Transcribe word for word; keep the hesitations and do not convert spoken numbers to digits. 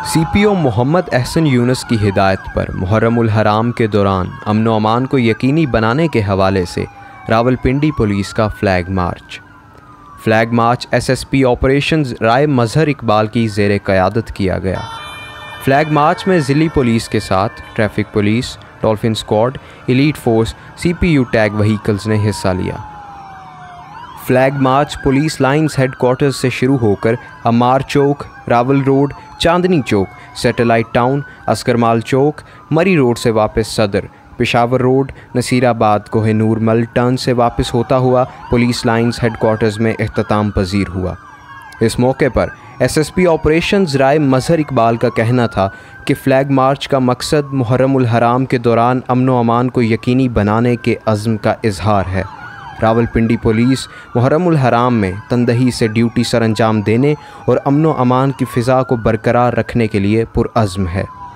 सी P O Mohammad Ahsan Younus की हिदायत पर मुहर्रम उल हराम के दौरान अमन व अमान को यकीनी बनाने के हवाले से रावलपिंडी पुलिस का flag march flag march S S P operations Rai Mazhar Iqbal की ज़ेर क़यादत किया गया। फ्लैग मार्च में ज़िली पुलिस के साथ traffic police, dolphin squad, elite force, C P U tag vehicles ने हिस्सा लिया। Flag march police lines headquarters से शुरू होकर Amar Chowk, Rawal road, Chandni Chowk, satellite town, Askarmal Chowk, Murree road से वापस सदर, पेशावर रोड, नसीराबाद, कोहिनूर मल टर्न से वापस होता हुआ पुलिस लाइंस हेडक्वार्टर्स में इख्तिताम पजीर हुआ। इस मौके पर S S P operations Rai Mazhar Iqbal का कहना था कि फ़्लैग मार्च का मकसद मुहर्रम उल हराम के दौरान अमन व अमान को यकीनी बनाने के अज़्म का इजहार है। रावलपिंडी पुलिस मुहर्रम उल हराम में तंदही से ड्यूटी सर अंजाम देने और अमन व अमान की फ़िज़ा को बरकरार रखने के लिए पुरअज़्म है।